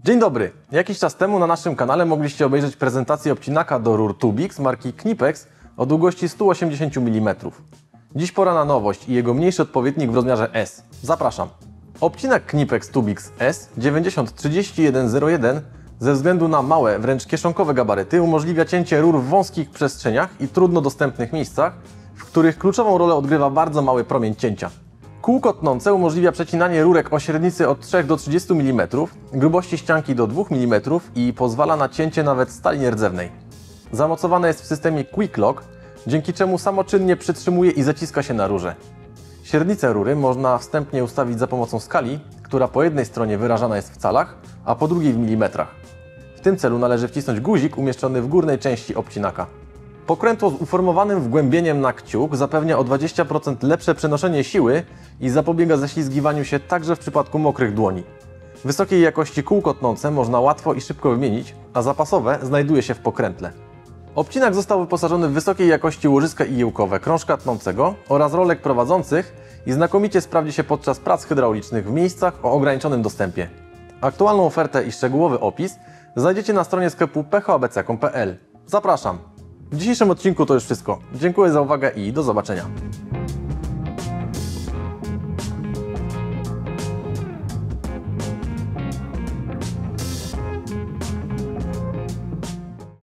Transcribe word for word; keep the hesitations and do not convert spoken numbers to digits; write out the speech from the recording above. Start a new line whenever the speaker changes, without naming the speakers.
Dzień dobry! Jakiś czas temu na naszym kanale mogliście obejrzeć prezentację obcinaka do rur Tubix marki Knipex o długości sto osiemdziesiąt milimetrów. Dziś pora na nowość i jego mniejszy odpowiednik w rozmiarze S. Zapraszam! Obcinak Knipex Tubix S dziewięćdziesiąt trzydzieści jeden zero jeden ze względu na małe, wręcz kieszonkowe gabaryty umożliwia cięcie rur w wąskich przestrzeniach i trudno dostępnych miejscach, w których kluczową rolę odgrywa bardzo mały promień cięcia. Kółko tnące umożliwia przecinanie rurek o średnicy od trzech do trzydziestu milimetrów, grubości ścianki do dwóch milimetrów i pozwala na cięcie nawet stali nierdzewnej. Zamocowane jest w systemie Quick Lock, dzięki czemu samoczynnie przytrzymuje i zaciska się na rurze. Średnicę rury można wstępnie ustawić za pomocą skali, która po jednej stronie wyrażana jest w calach, a po drugiej w milimetrach. W tym celu należy wcisnąć guzik umieszczony w górnej części obcinaka. Pokrętło z uformowanym wgłębieniem na kciuk zapewnia o dwadzieścia procent lepsze przenoszenie siły i zapobiega ześlizgiwaniu się także w przypadku mokrych dłoni. Wysokiej jakości kółko tnące można łatwo i szybko wymienić, a zapasowe znajduje się w pokrętle. Obcinak został wyposażony w wysokiej jakości łożyska igiełkowe krążka tnącego oraz rolek prowadzących i znakomicie sprawdzi się podczas prac hydraulicznych w miejscach o ograniczonym dostępie. Aktualną ofertę i szczegółowy opis znajdziecie na stronie sklepu p h a b c kropka com kropka p l. Zapraszam! W dzisiejszym odcinku to już wszystko. Dziękuję za uwagę i do zobaczenia.